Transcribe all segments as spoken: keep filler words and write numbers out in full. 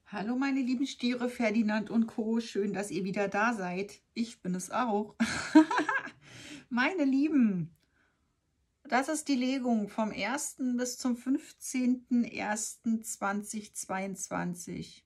Hallo meine lieben Stiere, Ferdinand und Co. Schön, dass ihr wieder da seid. Ich bin es auch. Meine Lieben, das ist die Legung vom ersten bis zum fünfzehnten ersten zweitausendzweiundzwanzig.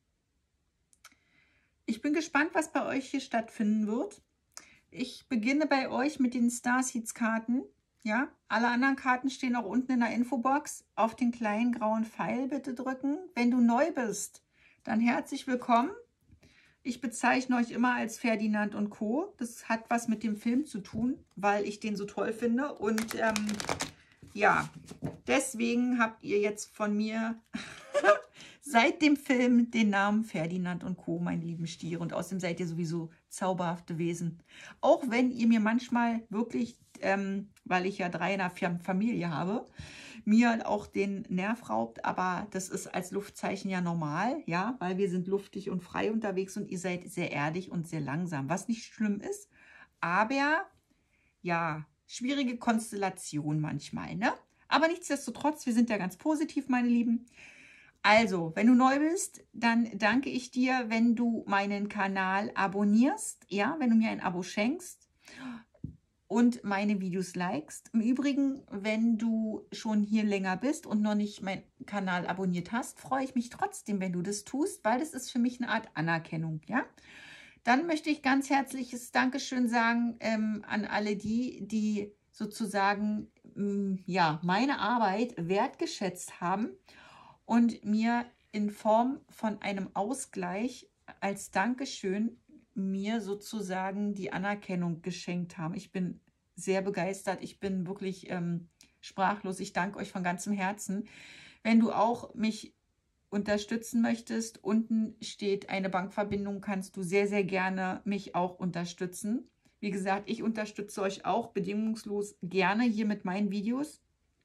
Ich bin gespannt, was bei euch hier stattfinden wird. Ich beginne bei euch mit den Starseeds-Karten. Ja, alle anderen Karten stehen auch unten in der Infobox. Auf den kleinen grauen Pfeil bitte drücken. Wenn du neu bist, dann herzlich willkommen. Ich bezeichne euch immer als Ferdinand und Co. Das hat was mit dem Film zu tun, weil ich den so toll finde. Und ähm, ja, deswegen habt ihr jetzt von mir seit dem Film den Namen Ferdinand und Co., meine lieben Stiere. Und außerdem seid ihr sowieso zauberhafte Wesen. Auch wenn ihr mir manchmal wirklich, ähm, weil ich ja drei in der Familie habe, mir auch den Nerv raubt, aber das ist als Luftzeichen ja normal, ja, weil wir sind luftig und frei unterwegs und ihr seid sehr erdig und sehr langsam, was nicht schlimm ist, aber ja, schwierige Konstellation manchmal, ne? Aber nichtsdestotrotz, wir sind ja ganz positiv, meine Lieben. Also, wenn du neu bist, dann danke ich dir, wenn du meinen Kanal abonnierst, ja, wenn du mir ein Abo schenkst und meine Videos likest. Im Übrigen, wenn du schon hier länger bist und noch nicht meinen Kanal abonniert hast, freue ich mich trotzdem, wenn du das tust, weil das ist für mich eine Art Anerkennung, ja. Dann möchte ich ganz herzliches Dankeschön sagen ähm, an alle die, die sozusagen ähm, ja, meine Arbeit wertgeschätzt haben und mir in Form von einem Ausgleich als Dankeschön mir sozusagen die Anerkennung geschenkt haben. Ich bin sehr begeistert, ich bin wirklich ähm, sprachlos. Ich danke euch von ganzem Herzen. Wenn du auch mich unterstützen möchtest, unten steht eine Bankverbindung, kannst du sehr, sehr gerne mich auch unterstützen. Wie gesagt, ich unterstütze euch auch bedingungslos gerne hier mit meinen Videos.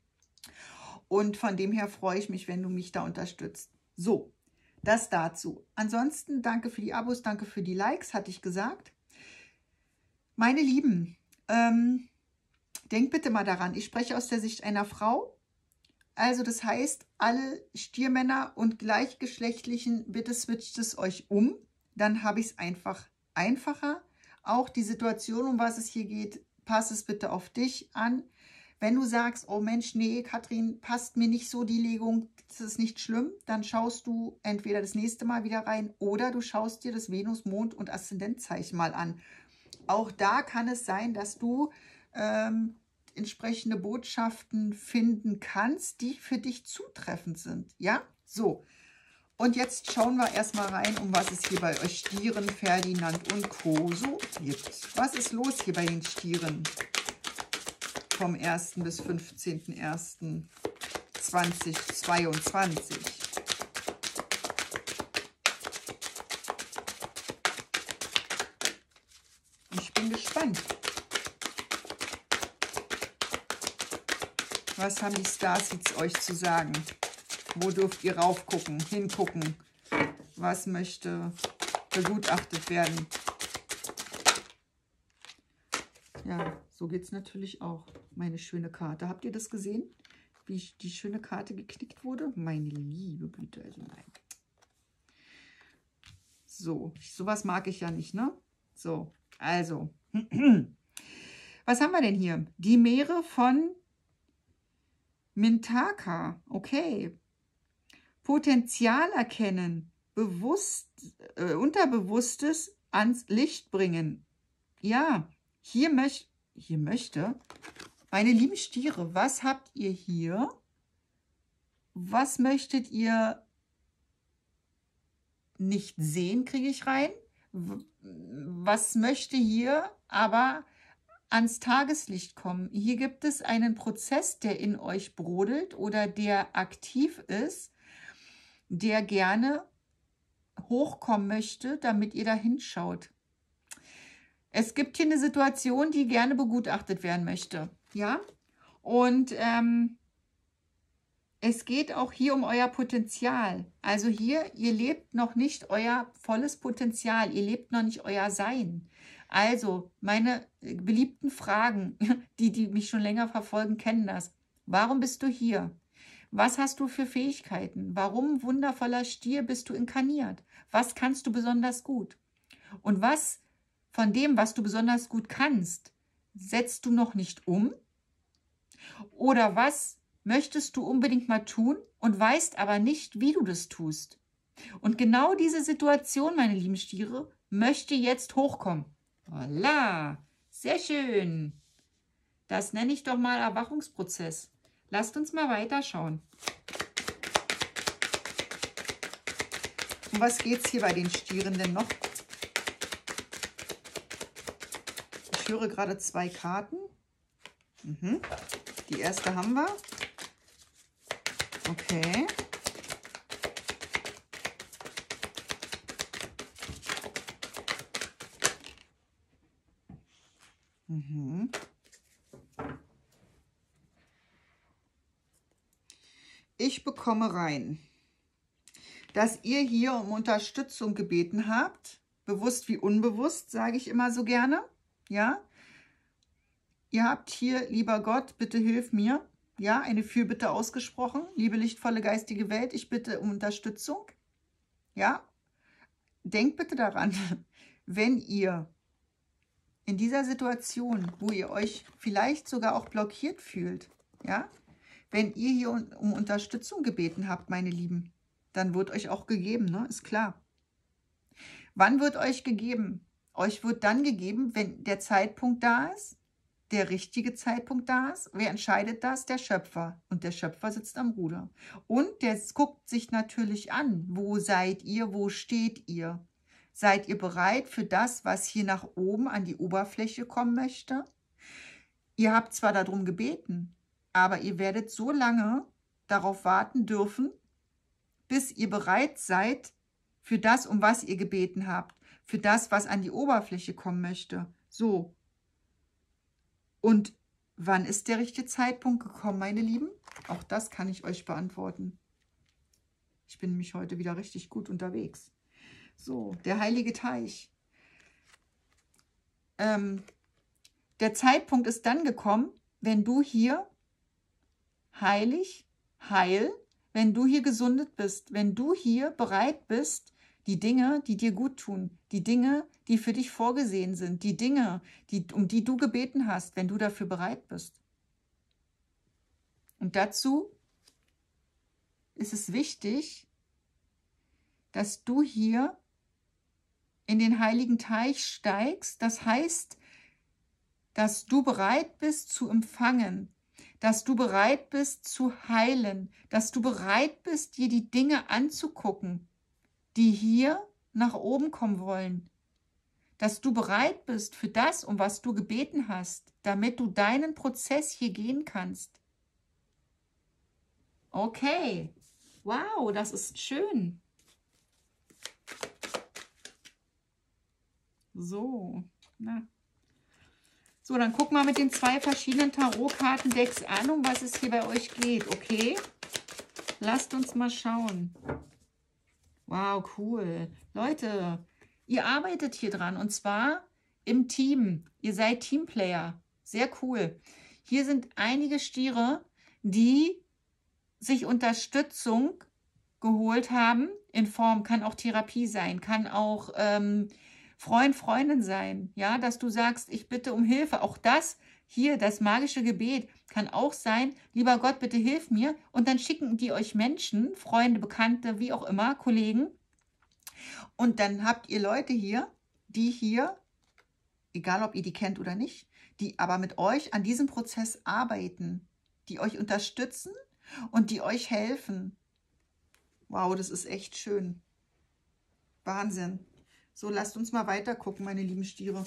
Und von dem her freue ich mich, wenn du mich da unterstützt. So, das dazu. Ansonsten danke für die Abos, danke für die Likes, hatte ich gesagt. Meine Lieben, ähm, denkt bitte mal daran, ich spreche aus der Sicht einer Frau. Also das heißt, alle Stiermänner und Gleichgeschlechtlichen, bitte switcht es euch um. Dann habe ich es einfach einfacher. Auch die Situation, um was es hier geht, passt es bitte auf dich an. Wenn du sagst, oh Mensch, nee, Katrin, passt mir nicht so die Legung, das ist nicht schlimm, dann schaust du entweder das nächste Mal wieder rein oder du schaust dir das Venus-, Mond- und Aszendentzeichen mal an. Auch da kann es sein, dass du ähm, entsprechende Botschaften finden kannst, die für dich zutreffend sind. Ja, so. Und jetzt schauen wir erstmal rein, um was es hier bei euch Stieren, Ferdinand und Co. so gibt. Was ist los hier bei den Stieren? Vom ersten bis fünfzehnten ersten zweitausendzweiundzwanzig. Ich bin gespannt. Was haben die Starseeds euch zu sagen? Wo dürft ihr raufgucken, hingucken? Was möchte begutachtet werden? Ja, so geht es natürlich auch. Meine schöne Karte. Habt ihr das gesehen? Wie die schöne Karte geknickt wurde? Meine liebe Güte, also nein. So, sowas mag ich ja nicht, ne? So, also. Was haben wir denn hier? Die Meere von Mintaka. Okay. Potenzial erkennen. Bewusst, äh, Unterbewusstes ans Licht bringen. Ja, hier, möcht, hier möchte... Meine lieben Stiere, was habt ihr hier? Was möchtet ihr nicht sehen, kriege ich rein? Was möchte hier aber ans Tageslicht kommen? Hier gibt es einen Prozess, der in euch brodelt oder der aktiv ist, der gerne hochkommen möchte, damit ihr da hinschaut. Es gibt hier eine Situation, die gerne begutachtet werden möchte. Ja, und ähm, es geht auch hier um euer Potenzial. Also hier, ihr lebt noch nicht euer volles Potenzial. Ihr lebt noch nicht euer Sein. Also meine beliebten Fragen, die, die mich schon länger verfolgen, kennen das. Warum bist du hier? Was hast du für Fähigkeiten? Warum, wundervoller Stier, bist du inkarniert? Was kannst du besonders gut? Und was von dem, was du besonders gut kannst, setzt du noch nicht um? Oder was möchtest du unbedingt mal tun und weißt aber nicht, wie du das tust? Und genau diese Situation, meine lieben Stiere, möchte jetzt hochkommen. Voilà, sehr schön. Das nenne ich doch mal Erwachungsprozess. Lasst uns mal weiterschauen. Um was geht es hier bei den Stieren denn noch? Ich höre gerade zwei Karten. Mhm. Die erste haben wir. Okay. Mhm. Ich bekomme rein, dass ihr hier um Unterstützung gebeten habt, bewusst wie unbewusst, sage ich immer so gerne, ja. Ihr habt hier, lieber Gott, bitte hilf mir, ja, eine Fürbitte ausgesprochen, liebe lichtvolle geistige Welt, ich bitte um Unterstützung, ja. Denkt bitte daran, wenn ihr in dieser Situation, wo ihr euch vielleicht sogar auch blockiert fühlt, ja, wenn ihr hier um Unterstützung gebeten habt, meine Lieben, dann wird euch auch gegeben, ne? Ist klar. Wann wird euch gegeben? Euch wird dann gegeben, wenn der Zeitpunkt da ist, der richtige Zeitpunkt da ist. Wer entscheidet das? Der Schöpfer. Und der Schöpfer sitzt am Ruder. Und der guckt sich natürlich an, wo seid ihr, wo steht ihr? Seid ihr bereit für das, was hier nach oben an die Oberfläche kommen möchte? Ihr habt zwar darum gebeten, aber ihr werdet so lange darauf warten dürfen, bis ihr bereit seid für das, um was ihr gebeten habt, für das, was an die Oberfläche kommen möchte. So. Und wann ist der richtige Zeitpunkt gekommen, meine Lieben? Auch das kann ich euch beantworten. Ich bin nämlich heute wieder richtig gut unterwegs. So, der heilige Teich. Ähm, der Zeitpunkt ist dann gekommen, wenn du hier heilig, heil, wenn du hier gesundet bist, wenn du hier bereit bist, die Dinge, die dir gut tun, die Dinge, die für dich vorgesehen sind, die Dinge, die, um die du gebeten hast, wenn du dafür bereit bist. Und dazu ist es wichtig, dass du hier in den heiligen Teich steigst. Das heißt, dass du bereit bist zu empfangen, dass du bereit bist zu heilen, dass du bereit bist, dir die Dinge anzugucken, die hier nach oben kommen wollen, dass du bereit bist für das, um was du gebeten hast, damit du deinen Prozess hier gehen kannst. Okay, wow, das ist schön. So, na. So, dann guck mal mit den zwei verschiedenen Tarotkartendecks an, um was es hier bei euch geht, okay? Lasst uns mal schauen. Wow, cool. Leute, ihr arbeitet hier dran und zwar im Team. Ihr seid Teamplayer. Sehr cool. Hier sind einige Stiere, die sich Unterstützung geholt haben in Form, kann auch Therapie sein, kann auch ähm, Freund, Freundin sein, ja, dass du sagst, ich bitte um Hilfe. Auch das hier, das magische Gebet, kann auch sein, lieber Gott, bitte hilf mir. Und dann schicken die euch Menschen, Freunde, Bekannte, wie auch immer, Kollegen. Und dann habt ihr Leute hier, die hier, egal ob ihr die kennt oder nicht, die aber mit euch an diesem Prozess arbeiten, die euch unterstützen und die euch helfen. Wow, das ist echt schön. Wahnsinn. So, lasst uns mal weiter gucken, meine lieben Stiere.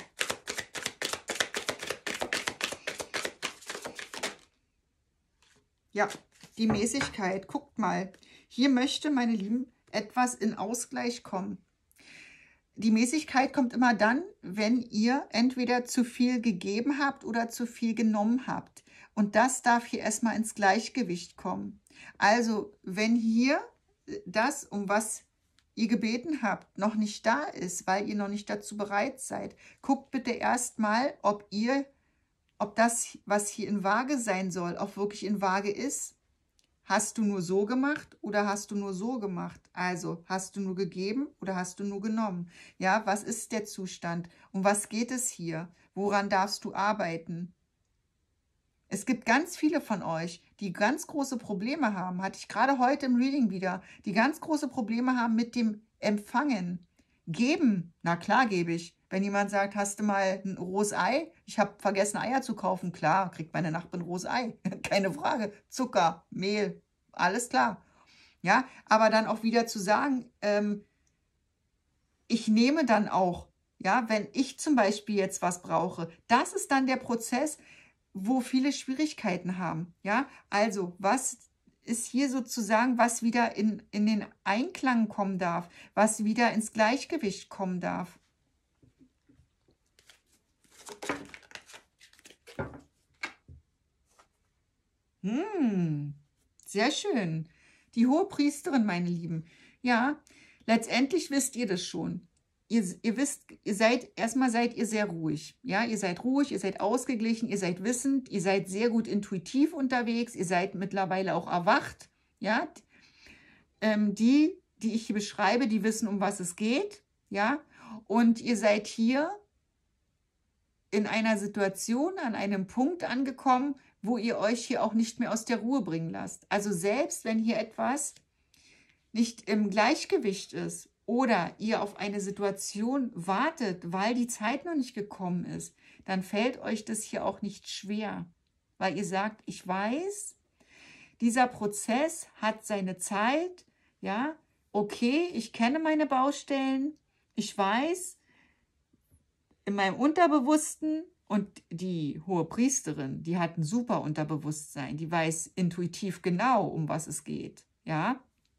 Ja, die Mäßigkeit. Guckt mal. Hier möchte, meine Lieben, etwas in Ausgleich kommen. Die Mäßigkeit kommt immer dann, wenn ihr entweder zu viel gegeben habt oder zu viel genommen habt. Und das darf hier erstmal ins Gleichgewicht kommen. Also, wenn hier das, um was ihr gebeten habt, noch nicht da ist, weil ihr noch nicht dazu bereit seid, guckt bitte erstmal, ob ihr, ob das, was hier in Waage sein soll, auch wirklich in Waage ist. Hast du nur so gemacht oder hast du nur so gemacht? Also, hast du nur gegeben oder hast du nur genommen? Ja, was ist der Zustand? Um was geht es hier? Woran darfst du arbeiten? Es gibt ganz viele von euch, die ganz große Probleme haben, hatte ich gerade heute im Reading wieder, die ganz große Probleme haben mit dem Empfangen. Geben, na klar gebe ich. Wenn jemand sagt, hast du mal ein rohes Ei? Ich habe vergessen, Eier zu kaufen. Klar, kriegt meine Nachbarin ein rohes Ei. Keine Frage. Zucker, Mehl, alles klar. Ja, aber dann auch wieder zu sagen, ähm, ich nehme dann auch, ja, wenn ich zum Beispiel jetzt was brauche, das ist dann der Prozess, wo viele Schwierigkeiten haben. Ja, also was ist hier sozusagen, was wieder in, in den Einklang kommen darf, was wieder ins Gleichgewicht kommen darf. Hm, sehr schön. Die Hohepriesterin, meine Lieben. Ja, letztendlich wisst ihr das schon. Ihr, ihr wisst, ihr seid, erstmal seid ihr sehr ruhig. Ja, ihr seid ruhig, ihr seid ausgeglichen, ihr seid wissend, ihr seid sehr gut intuitiv unterwegs, ihr seid mittlerweile auch erwacht. Ja, ähm, die, die ich hier beschreibe, die wissen, um was es geht. Ja, und ihr seid hier in einer Situation, an einem Punkt angekommen, wo ihr euch hier auch nicht mehr aus der Ruhe bringen lasst. Also selbst wenn hier etwas nicht im Gleichgewicht ist oder ihr auf eine Situation wartet, weil die Zeit noch nicht gekommen ist, dann fällt euch das hier auch nicht schwer, weil ihr sagt, ich weiß, dieser Prozess hat seine Zeit, ja, okay, ich kenne meine Baustellen, ich weiß, in meinem Unterbewussten, und die Hohepriesterin, die hat ein super Unterbewusstsein, die weiß intuitiv genau, um was es geht, ja.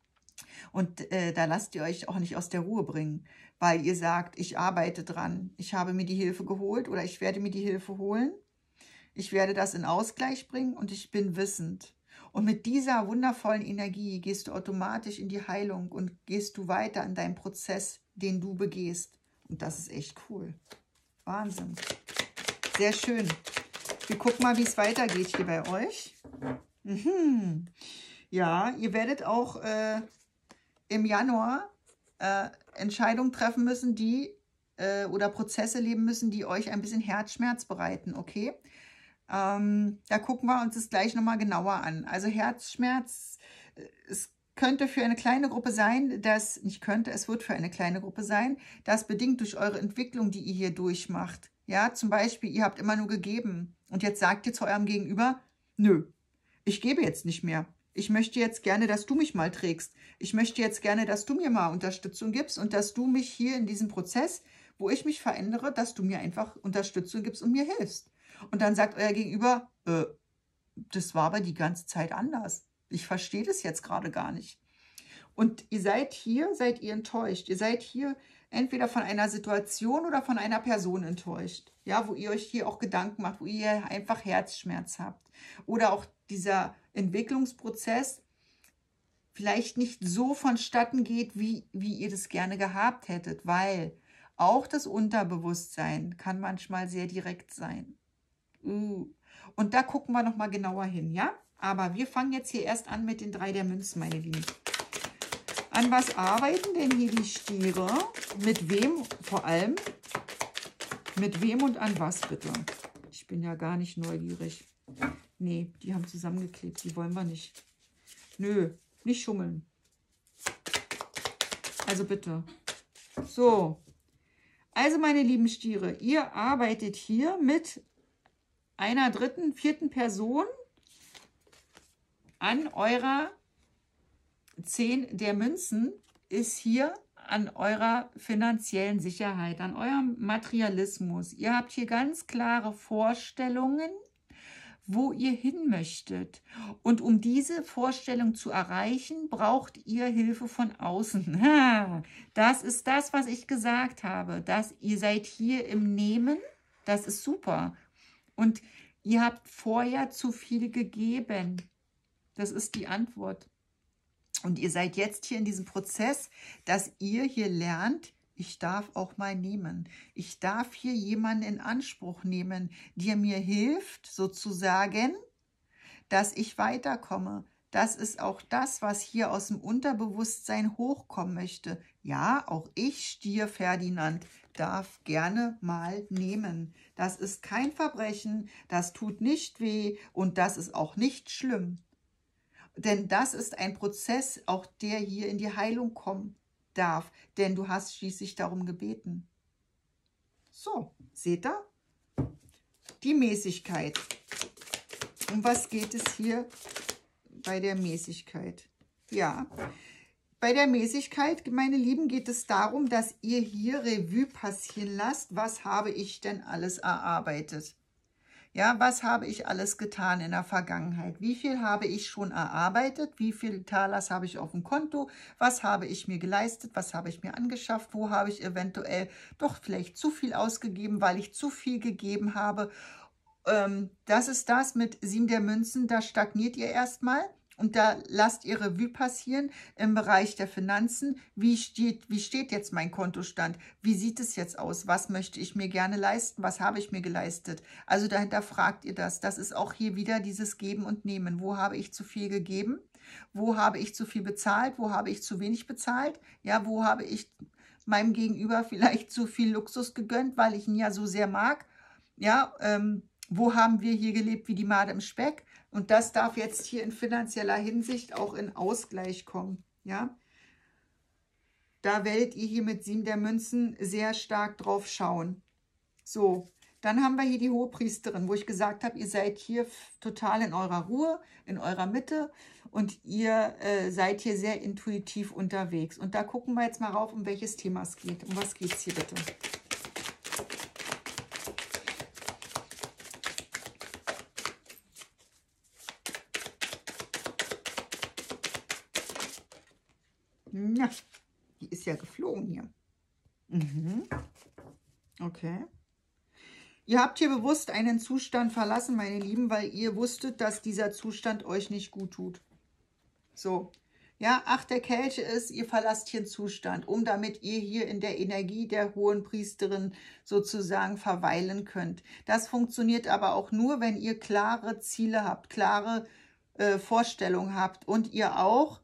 Und äh, da lasst ihr euch auch nicht aus der Ruhe bringen, weil ihr sagt, ich arbeite dran, ich habe mir die Hilfe geholt oder ich werde mir die Hilfe holen, ich werde das in Ausgleich bringen und ich bin wissend. Und mit dieser wundervollen Energie gehst du automatisch in die Heilung und gehst du weiter in deinen Prozess, den du begehst. Und das ist echt cool. Wahnsinn. Sehr schön. Wir gucken mal, wie es weitergeht hier bei euch. Mhm. Ja, ihr werdet auch äh, im Januar äh, Entscheidungen treffen müssen, die äh, oder Prozesse leben müssen, die euch ein bisschen Herzschmerz bereiten, okay? Ähm, da gucken wir uns das gleich nochmal genauer an. Also Herzschmerz, äh, es könnte für eine kleine Gruppe sein, das nicht könnte, es wird für eine kleine Gruppe sein, das bedingt durch eure Entwicklung, die ihr hier durchmacht. Ja, zum Beispiel, ihr habt immer nur gegeben und jetzt sagt ihr zu eurem Gegenüber, nö, ich gebe jetzt nicht mehr. Ich möchte jetzt gerne, dass du mich mal trägst. Ich möchte jetzt gerne, dass du mir mal Unterstützung gibst und dass du mich hier in diesem Prozess, wo ich mich verändere, dass du mir einfach Unterstützung gibst und mir hilfst. Und dann sagt euer Gegenüber, äh, das war aber die ganze Zeit anders. Ich verstehe das jetzt gerade gar nicht. Und ihr seid hier, seid ihr enttäuscht. Ihr seid hier entweder von einer Situation oder von einer Person enttäuscht. Ja, wo ihr euch hier auch Gedanken macht, wo ihr einfach Herzschmerz habt. Oder auch dieser Entwicklungsprozess vielleicht nicht so vonstatten geht, wie, wie ihr das gerne gehabt hättet. Weil auch das Unterbewusstsein kann manchmal sehr direkt sein. Uh. Und da gucken wir nochmal genauer hin, ja? Aber wir fangen jetzt hier erst an mit den drei der Münzen, meine Lieben. An was arbeiten denn hier die Stiere? Mit wem vor allem? Mit wem und an was bitte? Ich bin ja gar nicht neugierig. Nee, die haben zusammengeklebt, die wollen wir nicht. Nö, nicht schummeln. Also bitte. So. Also meine lieben Stiere, ihr arbeitet hier mit einer dritten, vierten Person an eurer zehn der Münzen, ist hier an eurer finanziellen Sicherheit, an eurem Materialismus. Ihr habt hier ganz klare Vorstellungen, wo ihr hin möchtet. Und um diese Vorstellung zu erreichen, braucht ihr Hilfe von außen. Ha, das ist das, was ich gesagt habe. Dass ihr seid hier im Nehmen, das ist super. Und ihr habt vorher zu viel gegeben. Das ist die Antwort. Und ihr seid jetzt hier in diesem Prozess, dass ihr hier lernt, ich darf auch mal nehmen. Ich darf hier jemanden in Anspruch nehmen, der mir hilft, sozusagen, dass ich weiterkomme, Das ist auch das, was hier aus dem Unterbewusstsein hochkommen möchte. Ja, auch ich, Stier Ferdinand, darf gerne mal nehmen. Das ist kein Verbrechen, das tut nicht weh und das ist auch nicht schlimm. Denn das ist ein Prozess, auch der hier in die Heilung kommen darf. Denn du hast schließlich darum gebeten. So, seht ihr? Die Mäßigkeit. Um was geht es hier bei der Mäßigkeit? Ja, bei der Mäßigkeit, meine Lieben, geht es darum, dass ihr hier Revue passieren lasst. Was habe ich denn alles erarbeitet? Ja, was habe ich alles getan in der Vergangenheit? Wie viel habe ich schon erarbeitet? Wie viel Talers habe ich auf dem Konto? Was habe ich mir geleistet? Was habe ich mir angeschafft? Wo habe ich eventuell doch vielleicht zu viel ausgegeben, weil ich zu viel gegeben habe? Ähm, das ist das mit sieben der Münzen. Da stagniert ihr erstmal. Und da lasst ihr Revue passieren im Bereich der Finanzen. Wie steht, wie steht jetzt mein Kontostand? Wie sieht es jetzt aus? Was möchte ich mir gerne leisten? Was habe ich mir geleistet? Also dahinter fragt ihr das. Das ist auch hier wieder dieses Geben und Nehmen. Wo habe ich zu viel gegeben? Wo habe ich zu viel bezahlt? Wo habe ich zu wenig bezahlt? Ja, wo habe ich meinem Gegenüber vielleicht zu viel Luxus gegönnt, weil ich ihn ja so sehr mag? Ja, ähm, wo haben wir hier gelebt wie die Made im Speck? Und das darf jetzt hier in finanzieller Hinsicht auch in Ausgleich kommen. Ja, da werdet ihr hier mit sieben der Münzen sehr stark drauf schauen. So, dann haben wir hier die Hohepriesterin, wo ich gesagt habe, ihr seid hier total in eurer Ruhe, in eurer Mitte und ihr äh, seid hier sehr intuitiv unterwegs. Und da gucken wir jetzt mal rauf, um welches Thema es geht. Um was geht es hier bitte? Ja, die ist ja geflogen hier. Mhm. Okay. Ihr habt hier bewusst einen Zustand verlassen, meine Lieben, weil ihr wusstet, dass dieser Zustand euch nicht gut tut. So. Ja, Acht der Kelche ist, ihr verlasst hier einen Zustand, um damit ihr hier in der Energie der hohen Priesterin sozusagen verweilen könnt. Das funktioniert aber auch nur, wenn ihr klare Ziele habt, klare äh, Vorstellungen habt und ihr auch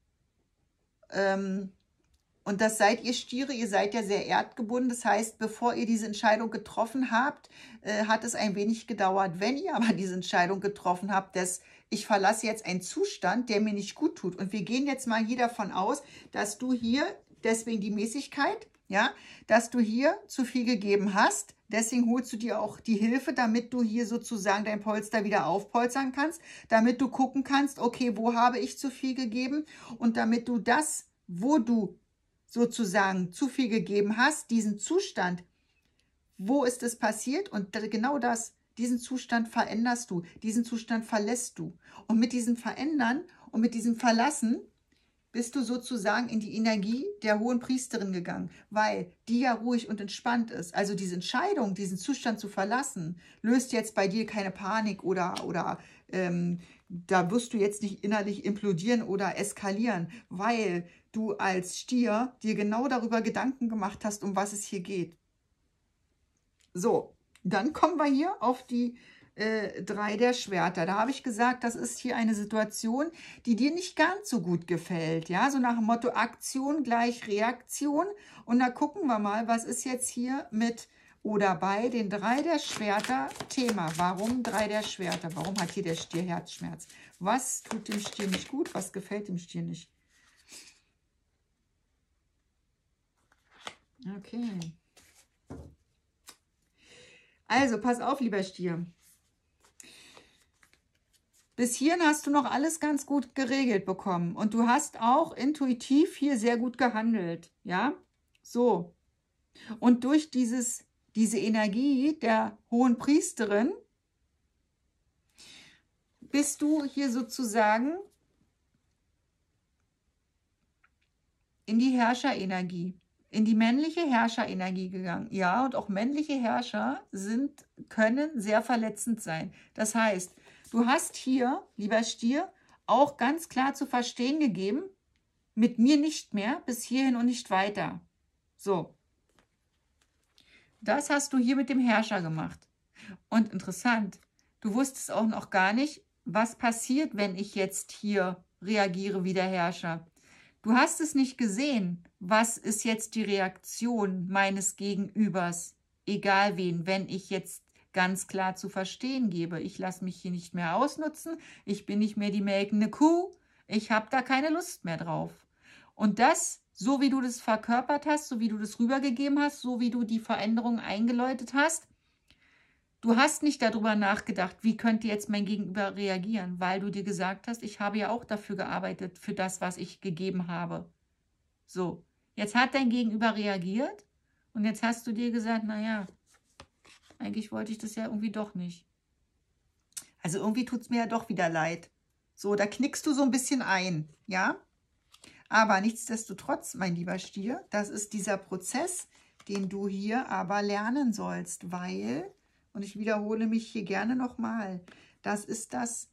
Ähm, und das seid ihr Stiere, ihr seid ja sehr erdgebunden. Das heißt, bevor ihr diese Entscheidung getroffen habt, äh, hat es ein wenig gedauert. Wenn ihr aber diese Entscheidung getroffen habt, dass ich verlasse jetzt einen Zustand, der mir nicht gut tut. Und wir gehen jetzt mal hier davon aus, dass du hier, deswegen die Mäßigkeit, ja, dass du hier zu viel gegeben hast. Deswegen holst du dir auch die Hilfe, damit du hier sozusagen dein Polster wieder aufpolstern kannst, damit du gucken kannst, okay, wo habe ich zu viel gegeben? Und damit du das, wo du sozusagen zu viel gegeben hast, diesen Zustand, wo ist es passiert? Und genau das, diesen Zustand veränderst du, diesen Zustand verlässt du. Und mit diesem Verändern und mit diesem Verlassen bist du sozusagen in die Energie der hohen Priesterin gegangen, weil die ja ruhig und entspannt ist. Also diese Entscheidung, diesen Zustand zu verlassen, löst jetzt bei dir keine Panik oder, oder ähm, da wirst du jetzt nicht innerlich implodieren oder eskalieren, weil du als Stier dir genau darüber Gedanken gemacht hast, um was es hier geht. So, dann kommen wir hier auf die äh, drei der Schwerter. Da habe ich gesagt, das ist hier eine Situation, die dir nicht ganz so gut gefällt. Ja, so nach dem Motto Aktion gleich Reaktion. Und da gucken wir mal, was ist jetzt hier mit oder bei den drei der Schwerter Thema. Warum drei der Schwerter? Warum hat hier der Stier Herzschmerz? Was tut dem Stier nicht gut? Was gefällt dem Stier nicht? Okay. Also, pass auf, lieber Stier. Bis hierhin hast du noch alles ganz gut geregelt bekommen. Und du hast auch intuitiv hier sehr gut gehandelt. Ja, so. Und durch dieses, diese Energie der hohen Priesterin bist du hier sozusagen in die Herrscherenergie, in die männliche Herrscherenergie gegangen. Ja, und auch männliche Herrscher sind, können sehr verletzend sein. Das heißt, du hast hier, lieber Stier, auch ganz klar zu verstehen gegeben, mit mir nicht mehr, bis hierhin und nicht weiter. So. Das hast du hier mit dem Herrscher gemacht. Und interessant, du wusstest auch noch gar nicht, was passiert, wenn ich jetzt hier reagiere wie der Herrscher? Du hast es nicht gesehen. Was ist jetzt die Reaktion meines Gegenübers? Egal wen, wenn ich jetzt ganz klar zu verstehen gebe, ich lasse mich hier nicht mehr ausnutzen, ich bin nicht mehr die melkende Kuh, ich habe da keine Lust mehr drauf. Und das, so wie du das verkörpert hast, so wie du das rübergegeben hast, so wie du die Veränderung eingeläutet hast, du hast nicht darüber nachgedacht, wie könnte jetzt mein Gegenüber reagieren, weil du dir gesagt hast, ich habe ja auch dafür gearbeitet, für das, was ich gegeben habe. So, jetzt hat dein Gegenüber reagiert und jetzt hast du dir gesagt, naja, eigentlich wollte ich das ja irgendwie doch nicht. Also irgendwie tut es mir ja doch wieder leid. So, da knickst du so ein bisschen ein, ja? Aber nichtsdestotrotz, mein lieber Stier, das ist dieser Prozess, den du hier aber lernen sollst, weil, und ich wiederhole mich hier gerne nochmal, das ist das,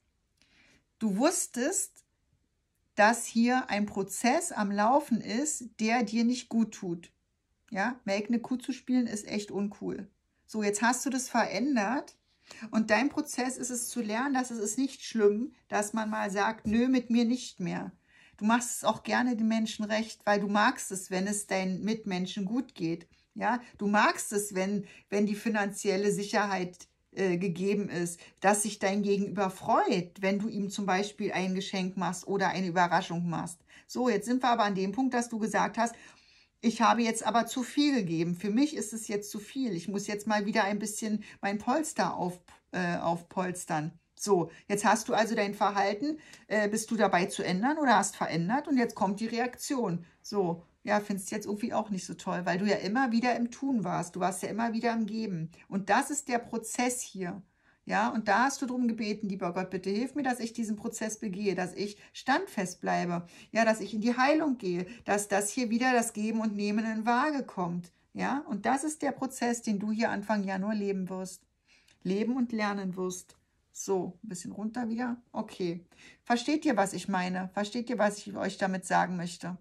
du wusstest, dass hier ein Prozess am Laufen ist, der dir nicht gut tut. Ja, Melk eine Kuh zu spielen ist echt uncool. So, jetzt hast du das verändert und dein Prozess ist es zu lernen, dass es ist nicht schlimm, dass man mal sagt, nö, mit mir nicht mehr. Du machst es auch gerne den Menschen recht, weil du magst es, wenn es deinen Mitmenschen gut geht. Ja, du magst es, wenn, wenn die finanzielle Sicherheit äh, gegeben ist, dass sich dein Gegenüber freut, wenn du ihm zum Beispiel ein Geschenk machst oder eine Überraschung machst. So, jetzt sind wir aber an dem Punkt, dass du gesagt hast, ich habe jetzt aber zu viel gegeben. Für mich ist es jetzt zu viel. Ich muss jetzt mal wieder ein bisschen mein Polster auf, äh, aufpolstern. So, jetzt hast du also dein Verhalten, äh, bist du dabei zu ändern oder hast verändert und jetzt kommt die Reaktion. So, ja, findest du jetzt irgendwie auch nicht so toll, weil du ja immer wieder im Tun warst. Du warst ja immer wieder im Geben. Und das ist der Prozess hier. Ja, und da hast du darum gebeten, lieber Gott, bitte hilf mir, dass ich diesen Prozess begehe, dass ich standfest bleibe, ja, dass ich in die Heilung gehe, dass das hier wieder das Geben und Nehmen in Waage kommt, ja, und das ist der Prozess, den du hier Anfang Januar leben wirst, leben und lernen wirst. So, ein bisschen runter wieder, okay. Versteht ihr, was ich meine? Versteht ihr, was ich euch damit sagen möchte?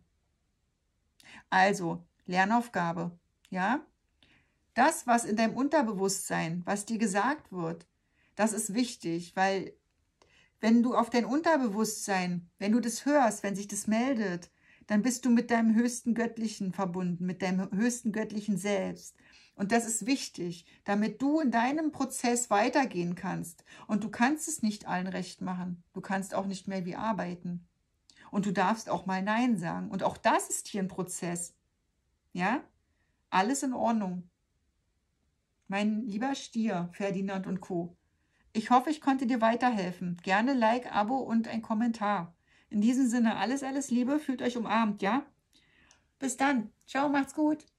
Also, Lernaufgabe, ja, das, was in deinem Unterbewusstsein, was dir gesagt wird, das ist wichtig, weil wenn du auf dein Unterbewusstsein, wenn du das hörst, wenn sich das meldet, dann bist du mit deinem höchsten Göttlichen verbunden, mit deinem höchsten göttlichen Selbst. Und das ist wichtig, damit du in deinem Prozess weitergehen kannst. Und du kannst es nicht allen recht machen. Du kannst auch nicht mehr wie arbeiten. Und du darfst auch mal Nein sagen. Und auch das ist hier ein Prozess. Ja? Alles in Ordnung. Mein lieber Stier, Ferdinand und Co. Ich hoffe, ich konnte dir weiterhelfen. Gerne Like, Abo und ein Kommentar. In diesem Sinne, alles, alles Liebe, fühlt euch umarmt, ja? Bis dann. Ciao, macht's gut.